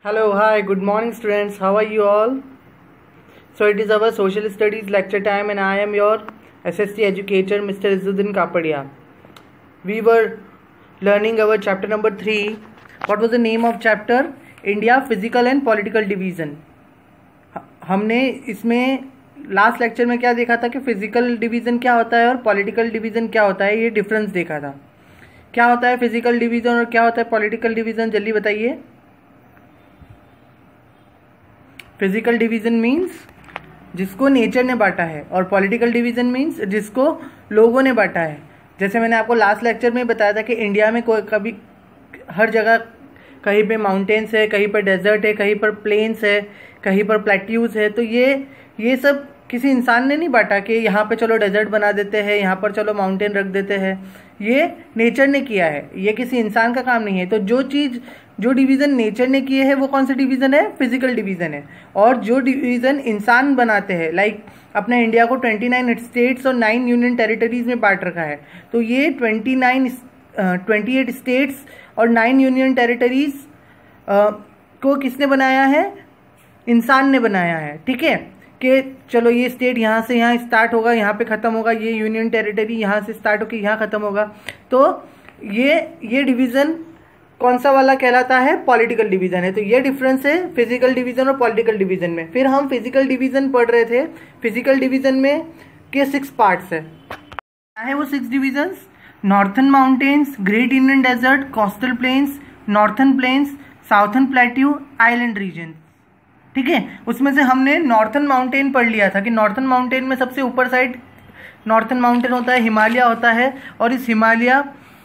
Hello, hi, good morning students. How are you all? So it is our social studies lecture time and I am your SSC educator Mr. Izzuddin Kapadia. We were learning our chapter number 3. What was the name of chapter? India Physical and Political Division. हमने इसमें last lecture में क्या देखा था कि physical division क्या होता है और पॉलिटिकल डिवीज़न क्या होता है, ये डिफरेंस देखा था. क्या होता है फिजिकल डिवीज़न और क्या होता है पॉलिटिकल डिवीज़न, जल्दी बताइए. फिजिकल डिवीज़न मीन्स जिसको नेचर ने बांटा है और पॉलिटिकल डिवीज़न मीन्स जिसको लोगों ने बांटा है. जैसे मैंने आपको लास्ट लेक्चर में बताया था कि इंडिया में कोई कभी हर जगह कहीं पे माउंटेन्स है, कहीं पर डेजर्ट है, कहीं पर प्लेन्स है, कहीं पर प्लेट्यूज है. तो ये सब किसी इंसान ने नहीं बांटा कि यहाँ पे चलो डेजर्ट बना देते हैं, यहाँ पर चलो माउंटेन रख देते हैं. ये नेचर ने किया है, ये किसी इंसान का काम नहीं है. तो जो डिवीज़न नेचर ने किए हैं वो कौन सा डिवीज़न है? फिजिकल डिवीज़न है. और जो डिवीज़न इंसान बनाते हैं, लाइक अपने इंडिया को 29 स्टेट्स और 9 यूनियन टेरिटरीज में बांट रखा है. तो ये 28 स्टेट्स और 9 यूनियन टेरिटरीज को किसने बनाया है? इंसान ने बनाया है. ठीक है कि चलो ये स्टेट यहाँ से यहाँ स्टार्ट होगा, यहाँ पे ख़त्म होगा, ये यूनियन टेरिटरी यहाँ से स्टार्ट होकर यहाँ ख़त्म होगा. तो ये डिवीज़न कौन सा वाला कहलाता है? पॉलिटिकल डिवीज़न है. तो ये डिफरेंस है फिजिकल डिवीज़न और पॉलिटिकल डिवीज़न में. फिर हम फिजिकल डिवीज़न पढ़ रहे थे. फिजिकल डिवीज़न में के 6 पार्ट्स है. क्या है वो 6 divisions? Northern mountains, great Indian desert, coastal plains, northern plains, southern plateau, island region. ठीक है, उसमें से हमने नॉर्थन माउंटेन पढ़ लिया था कि नॉर्थन माउंटेन में सबसे ऊपर साइड नॉर्थन माउंटेन होता है, हिमालय होता है. और इस हिमालय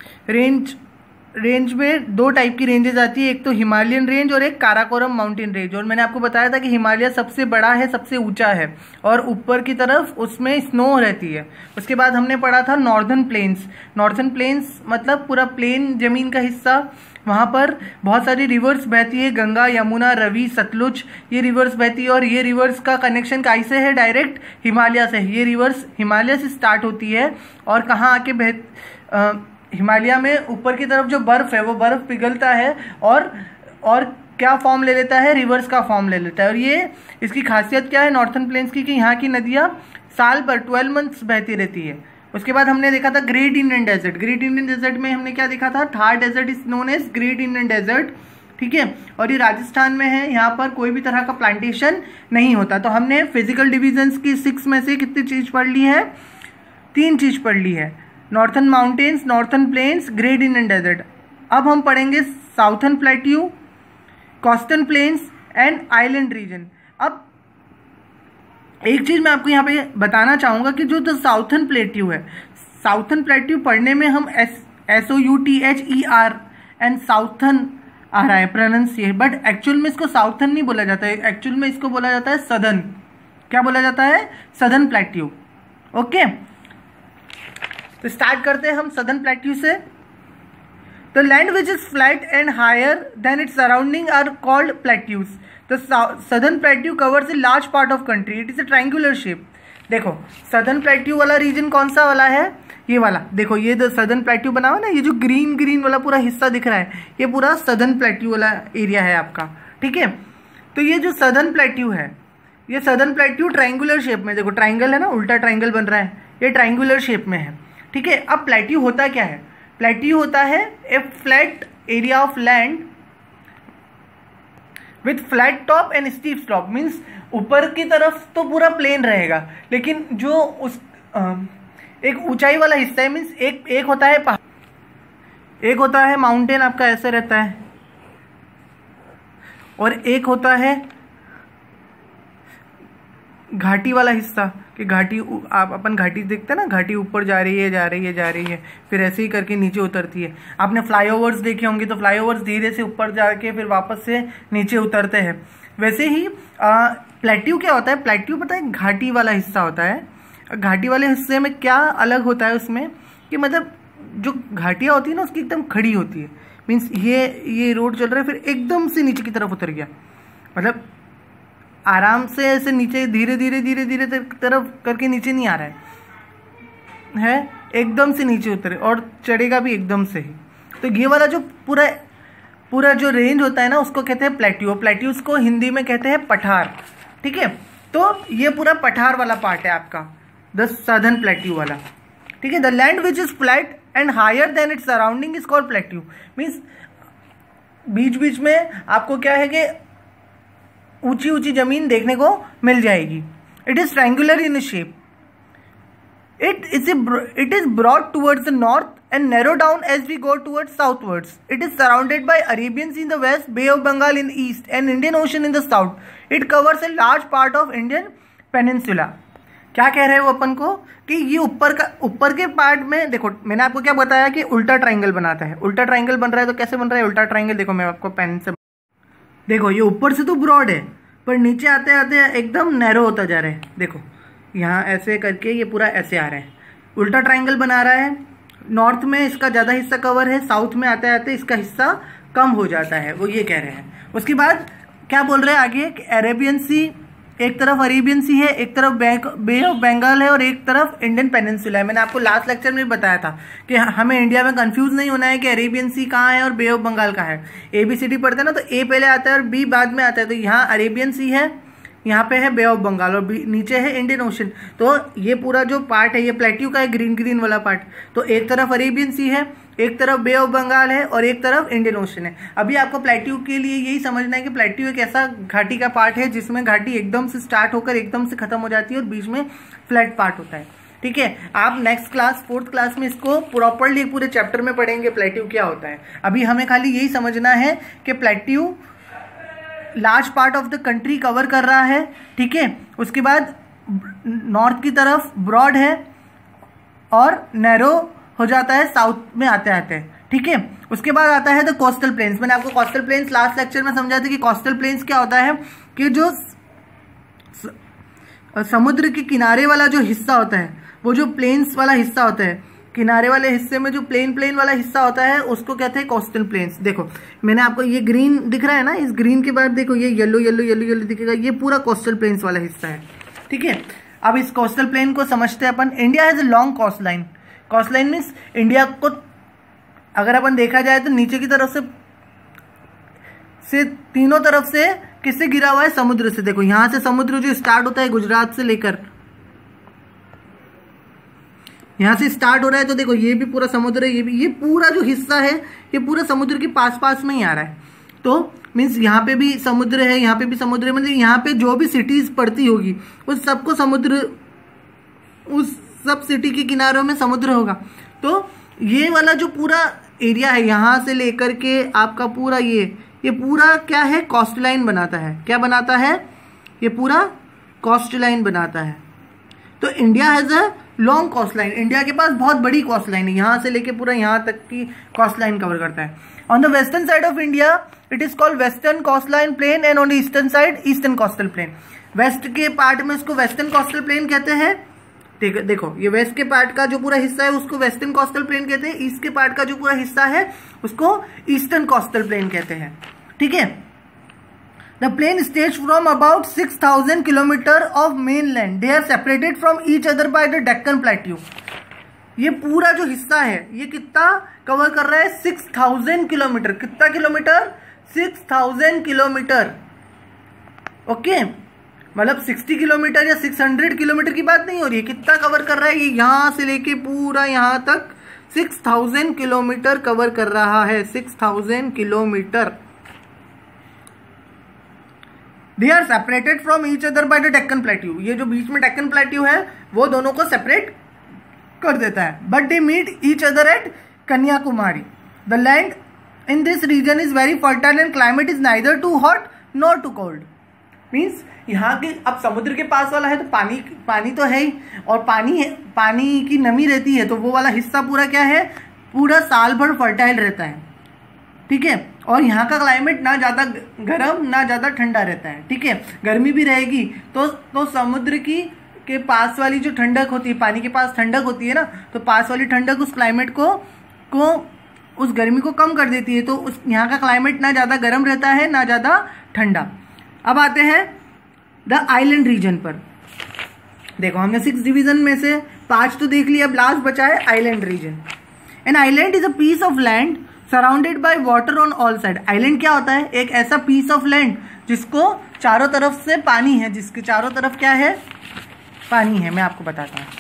रेंज में 2 टाइप की रेंजेस आती है, एक तो हिमालयन रेंज और एक काराकोरम माउंटेन रेंज. और मैंने आपको बताया था कि हिमालय सबसे बड़ा है, सबसे ऊंचा है और ऊपर की तरफ उसमें स्नो रहती है. उसके बाद हमने पढ़ा था नॉर्दर्न प्लेन्स. नॉर्थन प्लेन्स मतलब पूरा प्लेन जमीन का हिस्सा. वहाँ पर बहुत सारी रिवर्स बहती है, गंगा, यमुना, रवि, सतलुज, ये रिवर्स बहती है. और ये रिवर्स का कनेक्शन कैसे है? डायरेक्ट हिमालय से. ये रिवर्स हिमालय से स्टार्ट होती है और कहाँ आके हिमालय में ऊपर की तरफ जो बर्फ़ है वो बर्फ़ पिघलता है और क्या फॉर्म ले लेता है? रिवर्स का फॉर्म ले लेता है. और ये इसकी खासियत क्या है नॉर्थन प्लेन्स की कि यहाँ की नदियाँ साल भर 12 मंथ्स बहती रहती है. उसके बाद हमने देखा था great Indian desert. Great Indian desert में हमने क्या देखा था? Thar desert is known as great Indian desert. ठीक है, और ये राजस्थान में है. यहाँ पर कोई भी तरह का प्लांटेशन नहीं होता. तो हमने फिजिकल डिविजन्स की 6 में से कितनी चीज़ पढ़ ली है? 3 चीज़ पढ़ ली है. Northern mountains, northern plains, great Indian desert. अब हम पढ़ेंगे southern plateau, coastal plains and island region. अब एक चीज़ मैं आपको यहाँ पे बताना चाहूँगा कि जो साउथर्न प्लेट्यू है, साउथर्न प्लेट्यू पढ़ने में हम SOUTHER एंड साउथर्न आ रहा है प्रोनाउंसिएशन, बट एक्चुअल में इसको साउथर्न नहीं बोला जाता है. एक्चुअल में इसको बोला जाता है सदर्न. क्या बोला जाता है? Southern plateau. ओके, तो स्टार्ट करते हैं हम सदर्न प्लेट्यू से. The land which is flat and higher than its surrounding are called plateaus. The southern plateau covers a large part of country. It is a triangular shape. देखो southern plateau वाला region कौन सा वाला है? ये वाला. देखो ये जो सदर्न प्लेट्यू बना हुआ ना, ये जो ग्रीन वाला पूरा हिस्सा दिख रहा है, ये पूरा सदर्न प्लेट्यू वाला एरिया है आपका. ठीक है, तो ये जो सदर्न प्लेट्यू है, ये सदर्न प्लेट्यू ट्रायंगुलर शेप में, देखो ट्रायंगल है ना, उल्टा ट्रायंगल बन रहा है, ये ट्रायंगुलर शेप में है. ठीक है, अब प्लेट्यू होता क्या है? प्लेट्यू होता है a flat area of land with flat top and steep slope. Means ऊपर की तरफ तो पूरा प्लेन रहेगा, लेकिन जो उस एक ऊंचाई वाला हिस्सा है, मीन्स एक होता है पहाड़, एक होता है माउंटेन आपका ऐसे रहता है, और एक होता है घाटी वाला हिस्सा कि घाटी, आप अपन घाटी देखते हैं ना, घाटी ऊपर जा रही है, फिर ऐसे ही करके नीचे उतरती है. आपने फ्लाईओवर्स देखे होंगे, तो फ्लाईओवर्स धीरे से ऊपर जाके फिर वापस से नीचे उतरते हैं. वैसे ही प्लेट्यू क्या होता है? प्लेट्यू पता है घाटी वाला हिस्सा होता है. घाटी वाले हिस्से में क्या अलग होता है उसमें कि मतलब जो घाटियाँ होती है ना उसकी एकदम खड़ी होती है. मीन्स ये रोड चल रहा है, फिर एकदम से नीचे की तरफ उतर गया, मतलब आराम से ऐसे नीचे धीरे धीरे तरफ करके नीचे नहीं आ रहा है, एकदम से नीचे उतरे और चढ़ेगा भी एकदम से ही. तो ये वाला जो पूरा पूरा जो रेंज होता है ना उसको कहते हैं प्लेट्यू, प्लेट्यूज को हिंदी में कहते हैं पठार। ठीक है, तो ये पूरा पठार वाला पार्ट है आपका, द सदर्न प्लेट्यू वाला। ठीक है, the land which is flat and higher than its surrounding is called plateau. Means बीच बीच में आपको क्या है कि ऊंची ऊंची जमीन देखने को मिल जाएगी। It is triangular in shape, it is broad towards the north and narrow down as we go towards southwards. It is surrounded by Arabian Sea in the west, Bay of Bengal in the east and Indian Ocean in the south. It covers a large part of Indian peninsula. क्या कह रहे हैं वो अपन को कि ये ऊपर के पार्ट में देखो, मैंने आपको क्या बताया कि उल्टा ट्रायंगल बनाता है। उल्टा ट्रायंगल बन रहा है तो कैसे बन रहा है उल्टा ट्रायंगल? देखो मैं आपको पेन से देखो, ये ऊपर से तो ब्रॉड है पर नीचे आते आते एकदम नैरो होता जा रहा है। देखो यहाँ ऐसे करके ये पूरा ऐसे आ रहा है, उल्टा ट्रायंगल बना रहा है। नॉर्थ में इसका ज़्यादा हिस्सा कवर है, साउथ में आते आते इसका हिस्सा कम हो जाता है, वो ये कह रहे हैं। उसके बाद क्या बोल रहे हैं आगे कि अरेबियन सी, एक तरफ अरेबियन सी है, एक तरफ बे ऑफ बंगाल है और एक तरफ इंडियन पेनिनसुला है। मैंने आपको लास्ट लेक्चर में बताया था कि हमें इंडिया में कंफ्यूज नहीं होना है कि अरेबियन सी कहाँ है और बे ऑफ बंगाल कहाँ है। ABCD पढ़ते हैं ना तो A पहले आता है और B बाद में आता है। तो यहाँ अरेबियन सी है, यहाँ पे है बे ऑफ बंगाल और नीचे है इंडियन ओशन। तो ये पूरा जो पार्ट है ये प्लेट्यू का है, ग्रीन ग्रीन वाला पार्ट। तो एक तरफ अरेबियन सी है, एक तरफ बे ऑफ बंगाल है और एक तरफ इंडियन ओशन है। अभी आपको प्लेट्यू के लिए यही समझना है कि प्लेट्यू एक ऐसा घाटी का पार्ट है जिसमें घाटी एकदम से स्टार्ट होकर एकदम से खत्म हो जाती है और बीच में फ्लैट पार्ट होता है। ठीक है, आप नेक्स्ट क्लास 4th क्लास में इसको प्रॉपरली पूरे चैप्टर में पढ़ेंगे प्लेट्यू क्या होता है। अभी हमें खाली यही समझना है कि plateau large part of the country cover कर रहा है। ठीक है, उसके बाद नॉर्थ की तरफ ब्रॉड है और नैरो हो जाता है साउथ में आते आते। ठीक है, उसके बाद आता है द कोस्टल प्लेन्स। मैंने आपको कोस्टल प्लेन्स लास्ट लेक्चर में समझाया था कि कोस्टल प्लेन्स क्या होता है कि जो समुद्र के किनारे वाला जो हिस्सा होता है, वो जो प्लेन्स वाला हिस्सा होता है, किनारे वाले हिस्से में जो प्लेन वाला हिस्सा होता है उसको कहते हैं कोस्टल प्लेन्स। देखो मैंने आपको ये ग्रीन दिख रहा है ना, इस ग्रीन के बाद देखो ये येलो येलो येलो येलो दिखेगा, ये पूरा कोस्टल प्लेन्स वाला हिस्सा है। ठीक है, अब इस कोस्टल प्लेन को समझते हैं अपन। India has a long coast line. Coast line means India को अगर अपन देखा जाए तो नीचे की तरफ से तीनों तरफ से किससे घिरा हुआ है? समुद्र से। देखो यहाँ से समुद्र जो स्टार्ट होता है गुजरात से लेकर, यहाँ से स्टार्ट हो रहा है तो देखो ये भी पूरा समुद्र है, ये भी, ये पूरा जो हिस्सा है ये पूरा समुद्र के पास में ही आ रहा है। तो मीन्स यहाँ पे भी समुद्र है, यहाँ पे भी समुद्र है, मतलब यहाँ पे जो भी सिटीज पड़ती होगी उस सबको समुद्र, उस सब सिटी के किनारों में समुद्र होगा। तो ये वाला जो पूरा एरिया है यहाँ से लेकर के आपका पूरा ये पूरा क्या है? कोस्ट लाइन बनाता है। क्या बनाता है? ये पूरा कोस्ट लाइन बनाता है। तो India has a long coast line. India के पास बहुत बड़ी कोस्ट लाइन है, यहाँ से लेके पूरा यहाँ तक की कोस्ट लाइन कवर करता है। On the western side of India it is called western coast line plain and on the eastern side eastern coastal plain. West के पार्ट में इसको वेस्टर्न कोस्टल प्लेन कहते हैं। देखो ये वेस्ट के पार्ट का जो पूरा हिस्सा है उसको वेस्टर्न कोस्टल प्लेन कहते हैं, ईस्ट के पार्ट का जो पूरा हिस्सा है उसको ईस्टर्न कोस्टल प्लेन कहते हैं। ठीक है, The plain stretches from about 6,000 kilometers of mainland. They are separated from each other by the Deccan Plateau. ये पूरा जो हिस्सा है ये कितना कवर कर रहा है? 6,000 किलोमीटर। कितना किलोमीटर? 6,000 किलोमीटर। ओके, मतलब 60 किलोमीटर या 600 किलोमीटर की बात नहीं हो रही है। कितना कवर कर रहा है? ये यहाँ से लेके पूरा यहाँ तक 6,000 किलोमीटर कवर कर रहा है। 6,000 kilometre. They are separated from each other by the Deccan Plateau. ये जो बीच में डेक्कन प्लेट्यू है वो दोनों को सेपरेट कर देता है। But they meet each other at Kanyakumari. The land in this region is very fertile and climate is neither too hot nor too cold. Means यहाँ के अब समुद्र के पास वाला है तो पानी तो है ही, और पानी की नमी रहती है तो वो वाला हिस्सा पूरा क्या है? पूरा साल भर फर्टाइल रहता है। ठीक है, और यहाँ का क्लाइमेट ना ज़्यादा गर्म ना ज़्यादा ठंडा रहता है। ठीक है, गर्मी भी रहेगी तो समुद्र के पास वाली जो ठंडक होती है, पानी के पास ठंडक होती है ना, तो पास वाली ठंडक उस क्लाइमेट को उस गर्मी को कम कर देती है। तो उस यहाँ का क्लाइमेट ना ज़्यादा गर्म रहता है ना ज़्यादा ठंडा। अब आते हैं द आइलैंड रीजन पर। देखो हमने 6 डिवीजन में से 5 तो देख लिया, अब लास्ट बचा है island region. An island is a piece of land surrounded by water on all side. Island क्या होता है? एक ऐसा पीस ऑफ लैंड जिसको चारों तरफ से पानी है, जिसके चारों तरफ क्या है? पानी है। मैं आपको बताता हूँ,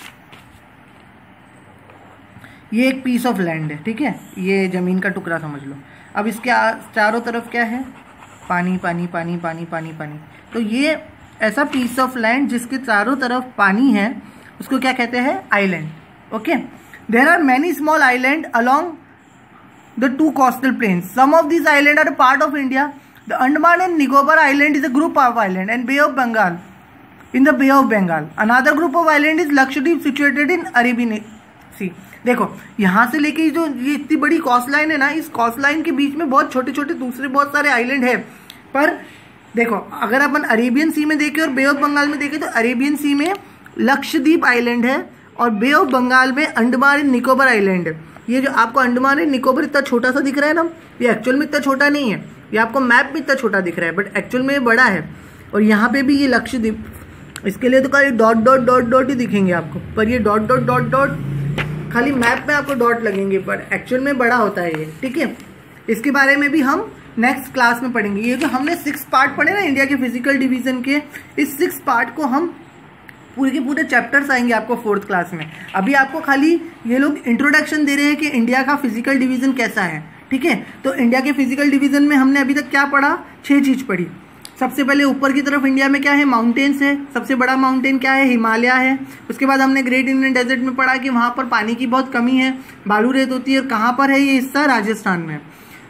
ये एक पीस ऑफ लैंड है, ठीक है, ये जमीन का टुकड़ा समझ लो। अब इसके चारों तरफ क्या है? पानी पानी पानी पानी पानी पानी। तो ये ऐसा पीस ऑफ लैंड जिसके चारों तरफ पानी है, उसको क्या कहते हैं? Island. Okay, there are many small island along the two coastal plains. Some of these islands are a part of India. The Andaman and Nicobar Island is a group of island and Bay of Bengal in the Bay of Bengal. Another group of island is Lakshadweep situated in Arabian Sea. देखो यहाँ से लेके जो ये इतनी बड़ी coast line है ना, इस कोस्ट लाइन के बीच में बहुत छोटे छोटे दूसरे बहुत सारे आइलैंड है। पर देखो अगर अपन अरेबियन सी में देखें और बे ऑफ बंगाल में देखें तो अरेबियन सी में लक्षद्वीप आइलैंड है और बे ऑफ बंगाल में अंडमान एंड निकोबार आइलैंड है। ये जो आपको अंडमान एंड निकोबार इतना छोटा सा दिख रहा है ना, ये एक्चुअल में इतना छोटा नहीं है, ये आपको मैप में इतना छोटा दिख रहा है, बट एक्चुअल में ये बड़ा है। और यहाँ पे भी ये लक्षद्वीप, इसके लिए तो खाली डॉट डॉट डॉट डॉट ही दिखेंगे आपको, पर ये डॉट डॉट डॉट डॉट खाली मैप में आपको डॉट लगेंगे, पर एक्चुअल में बड़ा होता है ये, ठीक है। इसके बारे में भी हम नेक्स्ट क्लास में पढ़ेंगे। ये जो हमने 6 पार्ट पढ़े ना इंडिया के फिजिकल डिवीजन के, इस 6 पार्ट को हम पूरे के पूरे चैप्टर्स आएंगे आपको 4th क्लास में। अभी आपको खाली ये लोग इंट्रोडक्शन दे रहे हैं कि इंडिया का फिजिकल डिवीजन कैसा है, ठीक है। तो इंडिया के फिजिकल डिवीजन में हमने अभी तक क्या पढ़ा? 6 चीज पढ़ी। सबसे पहले ऊपर की तरफ इंडिया में क्या है? माउंटेन्स है। सबसे बड़ा माउंटेन क्या है? हिमालय है। उसके बाद हमने ग्रेट इंडियन डेजर्ट में पढ़ा कि वहाँ पर पानी की बहुत कमी है, बालू रेत होती है। और कहाँ पर है ये हिस्सा? राजस्थान में।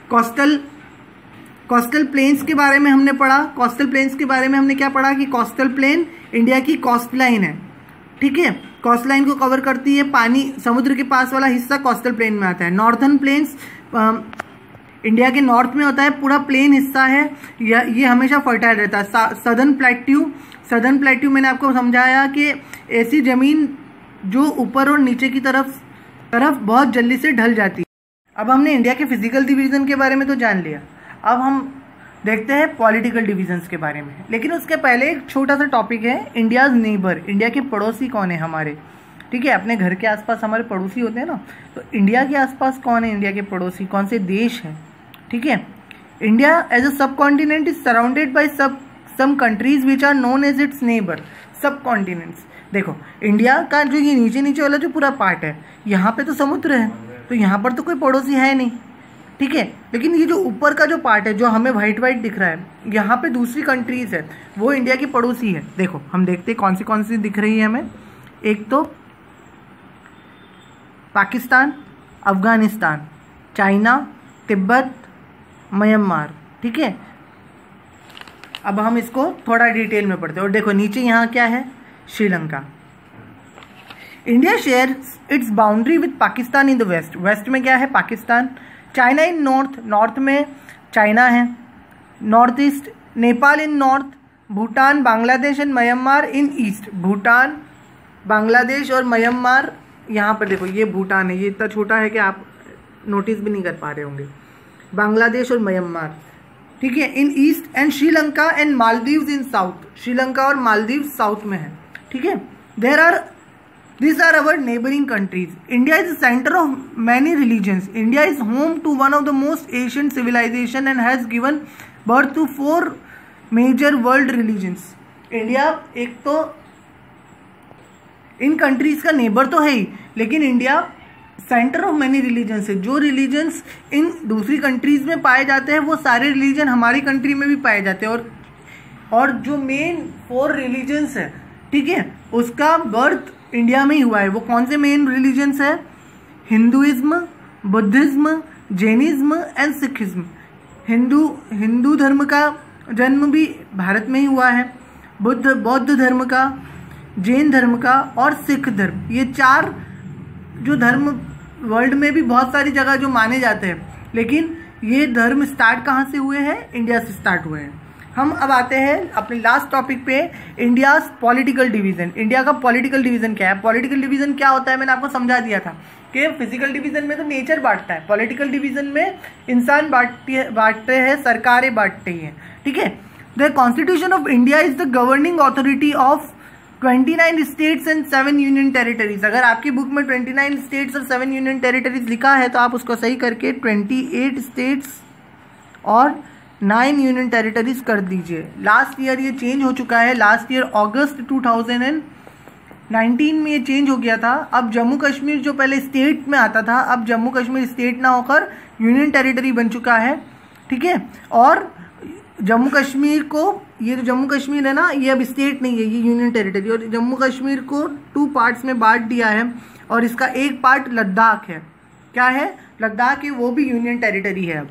कोस्टल प्लेन्स के बारे में हमने पढ़ा। कोस्टल प्लेन्स के बारे में हमने क्या पढ़ा कि कोस्टल प्लेन इंडिया की कोस्ट लाइन है, ठीक है। कोस्ट लाइन को कवर करती है, पानी समुद्र के पास वाला हिस्सा कोस्टल प्लेन में आता है। नॉर्थर्न प्लेन्स इंडिया के नॉर्थ में होता है, पूरा प्लेन हिस्सा है, ये हमेशा फर्टाइल रहता है। सदर्न प्लेट्यू मैंने आपको समझाया कि ऐसी जमीन जो ऊपर और नीचे की तरफ बहुत जल्दी से ढल जाती है। अब हमने इंडिया के फिजिकल डिवीजन के बारे में तो जान लिया, अब हम देखते हैं पॉलिटिकल डिवीजन्स के बारे में। लेकिन उसके पहले एक छोटा सा टॉपिक है, इंडियाज नेबर। इंडिया के पड़ोसी कौन है हमारे, ठीक है। अपने घर के आसपास हमारे पड़ोसी होते हैं ना, तो इंडिया के आसपास कौन है इंडिया के पड़ोसी, कौन से देश हैं, ठीक है। India as a sub continent is surrounded by some countries which are known as its neighbour. Sub continents, देखो इंडिया का जो ये नीचे नीचे वाला जो पूरा पार्ट है, यहाँ पे तो समुद्र है, तो यहाँ पर तो कोई पड़ोसी है नहीं, ठीक है। लेकिन ये जो ऊपर का जो पार्ट है जो हमें वाइट वाइट दिख रहा है, यहाँ पे दूसरी कंट्रीज है, वो इंडिया की पड़ोसी है। देखो हम देखते हैं कौन सी दिख रही है हमें। एक तो Pakistan, Afghanistan, China, Tibet, Myanmar, ठीक है। अब हम इसको थोड़ा डिटेल में पढ़ते हैं। और देखो नीचे यहाँ क्या है? Sri Lanka. India shares its boundary with Pakistan in the west. West में क्या है? पाकिस्तान। चाइना इन नॉर्थ में चाइना है। North east Nepal in north. Bhutan, Bangladesh and Myanmar in east. Bhutan, Bangladesh और म्यांमार, यहाँ पर देखो ये भूटान है, ये इतना छोटा है कि आप नोटिस भी नहीं कर पा रहे होंगे। बांग्लादेश और म्यांमार, ठीक है, in east. And Sri Lanka and Maldives in south. Sri Lanka और मालदीव साउथ में है, ठीक है। These are our neighboring countries. India is the center of many religions. India is home to one of the most ancient civilization and has given birth to 4 major world religions. India एक तो इन countries का neighbour तो है ही, लेकिन India centre of many religions है। जो religions इन दूसरी कंट्रीज में पाए जाते हैं वो सारे रिलीजन हमारी कंट्री में भी पाए जाते हैं। और जो मेन 4 रिलीजन्स है, ठीक है, उसका बर्थ इंडिया में ही हुआ है। वो कौन से मेन रिलीजन्स है? Hinduism, Buddhism, Jainism and Sikhism. Hindu धर्म का जन्म भी भारत में ही हुआ है, बौद्ध धर्म का, जैन धर्म का और सिख धर्म। ये 4 जो धर्म वर्ल्ड में भी बहुत सारी जगह जो माने जाते हैं, लेकिन ये धर्म स्टार्ट कहाँ से हुए हैं? इंडिया से स्टार्ट हुए हैं। हम अब आते हैं अपने लास्ट टॉपिक पे, इंडिया पॉलिटिकल डिवीजन। इंडिया का पॉलिटिकल डिवीजन क्या है? पॉलिटिकल डिवीजन क्या होता है मैंने आपको समझा दिया था कि फिजिकल डिवीजन में तो नेचर बांटता है, पॉलिटिकल डिवीजन में इंसान बांटते हैं, सरकारें बांटती हैं, ठीक है। The constitution of India is the governing authority of 29 states and 7 union territories. अगर आपकी बुक में 29 स्टेट्स और 7 यूनियन टेरिटरीज लिखा है तो आप उसको सही करके 28 स्टेट्स और 9 यूनियन टेरिटरीज कर दीजिए। लास्ट ईयर ये चेंज हो चुका है, लास्ट ईयर अगस्त 2019 में ये चेंज हो गया था। अब जम्मू कश्मीर जो पहले स्टेट में आता था, अब जम्मू कश्मीर स्टेट ना होकर यूनियन टेरिटरी बन चुका है, ठीक है। और जम्मू कश्मीर को, ये जो जम्मू कश्मीर है ना, ये अब स्टेट नहीं है, ये यूनियन टेरिटरी। और जम्मू कश्मीर को 2 पार्ट्स में बांट दिया है और इसका एक पार्ट लद्दाख है। क्या है? लद्दाख है, वो भी यूनियन टेरिटरी है अब।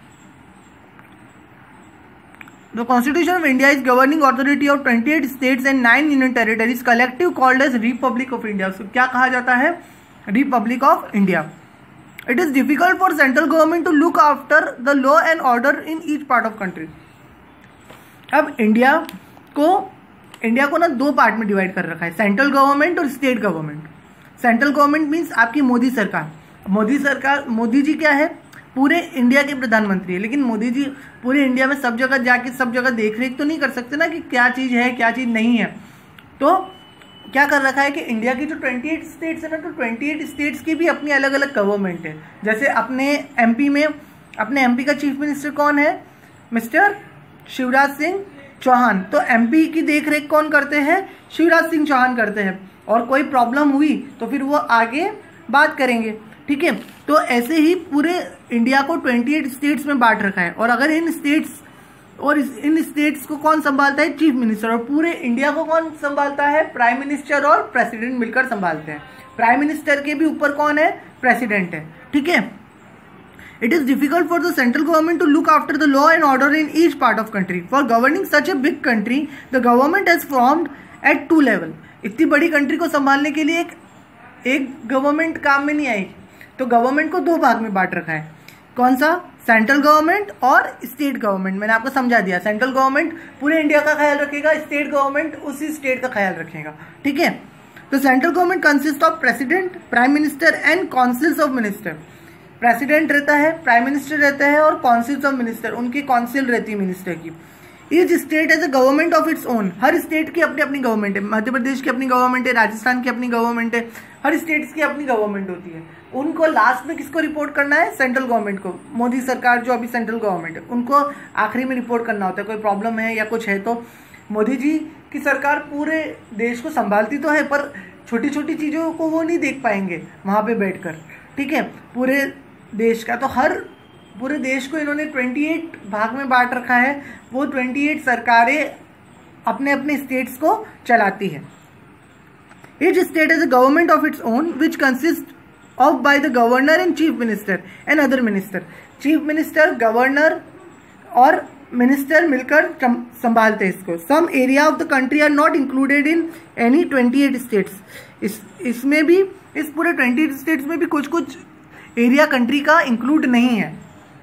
The Constitution of India is governing authority of 28 states and 9 union territories, collective called as Republic of India। So, क्या कहा जाता है? Republic of India। It is difficult for central government to look after the law and order in each part of country। अब India को ना 2 part में divide कर रखा है, सेंट्रल गवर्नमेंट और state government. Central government means आपकी मोदी सरकार। मोदी जी क्या है? पूरे इंडिया के प्रधानमंत्री है, लेकिन मोदी जी पूरे इंडिया में सब जगह जाके सब जगह देख रेख तो नहीं कर सकते ना कि क्या चीज़ है क्या चीज़ नहीं है। तो क्या कर रखा है कि इंडिया की जो 28 स्टेट्स है ना, तो 28 स्टेट्स की भी अपनी अलग अलग गवर्नमेंट है। जैसे अपने एमपी का चीफ मिनिस्टर कौन है? मिस्टर शिवराज सिंह चौहान। तो एमपी की देख रेख कौन करते हैं? शिवराज सिंह चौहान करते हैं। और कोई प्रॉब्लम हुई तो फिर वो आगे बात करेंगे, ठीक है। तो ऐसे ही पूरे इंडिया को 28 स्टेट्स में बांट रखा है। और अगर इन स्टेट्स को कौन संभालता है? Chief minister. और पूरे इंडिया को कौन संभालता है? प्राइम मिनिस्टर और प्रेसिडेंट मिलकर संभालते हैं। प्राइम मिनिस्टर के भी ऊपर कौन है? प्रेसिडेंट है, ठीक है। It is difficult for the central government to look after the law and order in each part of country. For governing such a big country the government has formed at 2 level. इतनी बड़ी country को संभालने के लिए एक government काम में नहीं आई, तो गवर्नमेंट को 2 भाग में बांट रखा है। कौन सा? सेंट्रल गवर्नमेंट और स्टेट गवर्नमेंट। मैंने आपको समझा दिया, सेंट्रल गवर्नमेंट पूरे इंडिया का ख्याल रखेगा, स्टेट गवर्नमेंट उसी स्टेट का ख्याल रखेगा, ठीक है। तो central government consist of president, prime minister and councils of minister. President रहता है, प्राइम मिनिस्टर रहता है और काउंसिल्स ऑफ मिनिस्टर, उनकी काउंसिल रहती है मिनिस्टर की। Each state as a government of its own. हर स्टेट की अपनी अपनी गवर्नमेंट है। मध्य प्रदेश की अपनी गवर्नमेंट है, राजस्थान की अपनी गवर्नमेंट है, हर स्टेट्स की अपनी गवर्नमेंट होती है। उनको लास्ट में किसको रिपोर्ट करना है? सेंट्रल गवर्नमेंट को। मोदी सरकार जो अभी सेंट्रल गवर्नमेंट है, उनको आखिरी में रिपोर्ट करना होता है। कोई प्रॉब्लम है या कुछ है तो मोदी जी की सरकार पूरे देश को संभालती तो है, पर छोटी छोटी चीज़ों को वो नहीं देख पाएंगे वहाँ पे बैठकर, ठीक है। पूरे देश का, तो पूरे देश को इन्होंने 28 भाग में बांट रखा है। वो 28 सरकारें अपने अपने स्टेट्स को चलाती है। Each state has a government of its own which consists of by the governor and chief minister and other minister। Chief minister, governor और मिनिस्टर मिलकर संभालते हैं इसको। Some area of the country are not included in any 28 states। इसमें भी, इस पूरे 28 states में भी कुछ कुछ एरिया कंट्री का इंक्लूड नहीं है।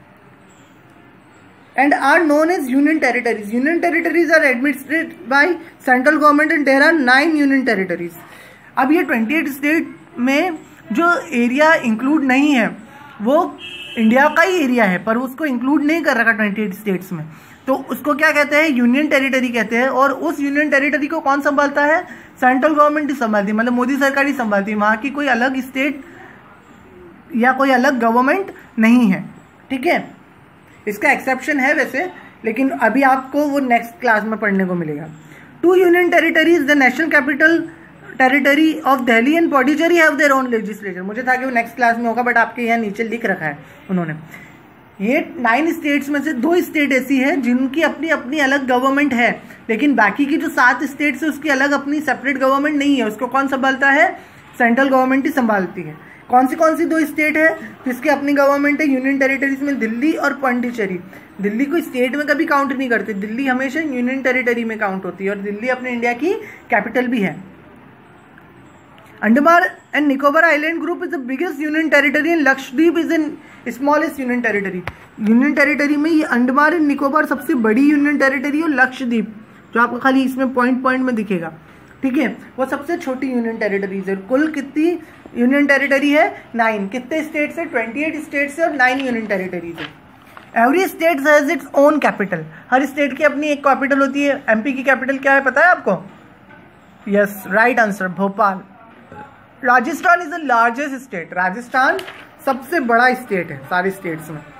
And are known as union territories। Union territories are administered by central government and there are 9 union territories। अब ये 28 स्टेट में जो एरिया इंक्लूड नहीं है वो इंडिया का ही एरिया है, पर उसको इंक्लूड नहीं कर रखा 28 स्टेट्स में, तो उसको क्या कहते हैं? यूनियन टेरिटरी कहते हैं। और उस यूनियन टेरिटरी को कौन संभालता है? सेंट्रल गवर्नमेंट ही संभालती है, मतलब मोदी सरकार ही संभालती है। वहाँ की कोई अलग स्टेट या कोई अलग गवर्नमेंट नहीं है, ठीक है। इसका एक्सेप्शन है वैसे, लेकिन अभी आपको वो नेक्स्ट क्लास में पढ़ने को मिलेगा। 2 union territories, the national capital territory of Delhi and Pondicherry have their own legislature. मुझे था कि वो नेक्स्ट क्लास में होगा, बट आपके यहाँ नीचे लिख रखा है उन्होंने। ये 9 स्टेट्स में से 2 स्टेट ऐसी है जिनकी अपनी अपनी अलग गवर्नमेंट है, लेकिन बाकी की जो 7 स्टेट्स है उसकी अलग अपनी सेपरेट गवर्नमेंट नहीं है। उसको कौन संभालता है? सेंट्रल गवर्नमेंट ही संभालती है। कौन सी 2 स्टेट है जिसकी अपनी गवर्नमेंट है यूनियन टेरिटरीज में? दिल्ली और पौंडीचेरी। दिल्ली को स्टेट में कभी काउंट नहीं करते, दिल्ली हमेशा यूनियन टेरिटरी में काउंट होती है और दिल्ली अपने इंडिया की कैपिटल भी है। Andaman and Nicobar island group is the biggest union territory and Lakshadweep is in smallest union territory. Union territory में ये अंडमान एंड निकोबार सबसे बड़ी यूनियन टेरिटरी और लक्षद्वीप जो आपको खाली इसमें पॉइंट में दिखेगा, ठीक है, वो सबसे छोटी यूनियन टेरिटरीज है। कुल कितनी यूनियन टेरिटरी है? 9। कितने स्टेट्स है? 28 स्टेट्स है और 9 यूनियन टेरिटरीज है। Every state has its own capital. हर स्टेट की अपनी एक कैपिटल होती है। एमपी की कैपिटल क्या है पता है आपको? Yes, right answer, Bhopal. Rajasthan is the largest state, Rajasthan सबसे बड़ा स्टेट है सारी स्टेट्स में।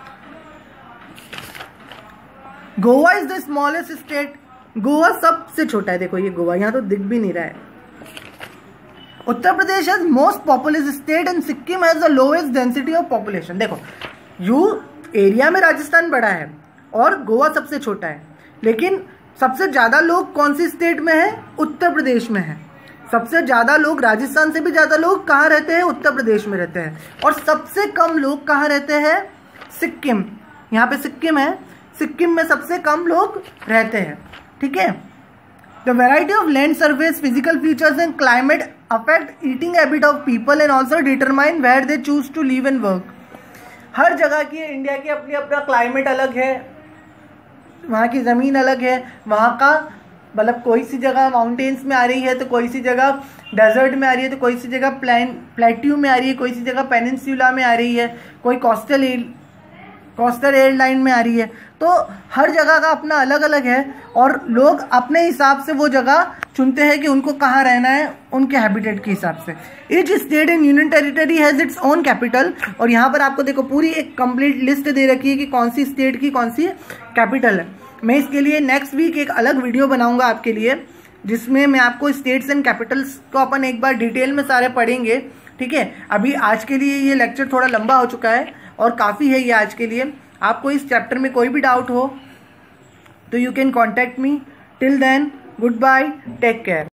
Goa is the smallest state, Goa सबसे छोटा है, देखो ये गोवा यहाँ तो दिख भी नहीं रहा है। Uttar Pradesh is most populous state and Sikkim has the lowest density of population. देखो यू एरिया में राजस्थान बड़ा है और गोवा सबसे छोटा है, लेकिन सबसे ज्यादा लोग कौन सी स्टेट में है? उत्तर प्रदेश में है। सबसे ज्यादा लोग, राजस्थान से भी ज्यादा लोग कहाँ रहते हैं? उत्तर प्रदेश में रहते हैं। और सबसे कम लोग कहाँ रहते हैं? सिक्किम, यहाँ पे सिक्किम है, सिक्किम में सबसे कम लोग रहते हैं। ठीक है। The variety of land surface, physical features and climate affect eating habit of people and also determine where they choose to live and work. हर जगह की, इंडिया की अपनी अपना क्लाइमेट अलग है, वहाँ की ज़मीन अलग है, वहाँ का मतलब कोई सी जगह माउंटेन्स में आ रही है तो कोई सी जगह डेजर्ट में आ रही है, तो कोई सी जगह प्लेट्यू में आ रही है, कोई सी जगह पेनिनसुला में आ रही है, कोई कोस्टल एयरलाइन में आ रही है। तो हर जगह का अपना अलग अलग है और लोग अपने हिसाब से वो जगह चुनते हैं कि उनको कहाँ रहना है, उनके हैबिटेट के हिसाब से। Each state and union territory has its own capital, और यहाँ पर आपको देखो पूरी एक कंप्लीट लिस्ट दे रखी है कि कौन सी स्टेट की कौन सी कैपिटल है। मैं इसके लिए नेक्स्ट वीक एक अलग वीडियो बनाऊंगा आपके लिए, जिसमें मैं आपको स्टेट्स एंड कैपिटल्स को अपन एक बार डिटेल में सारे पढ़ेंगे। ठीक है। अभी आज के लिए ये लेक्चर थोड़ा लंबा हो चुका है और काफ़ी है ये आज के लिए। आपको इस चैप्टर में कोई भी डाउट हो तो you can contact me. Till then, goodbye, take care.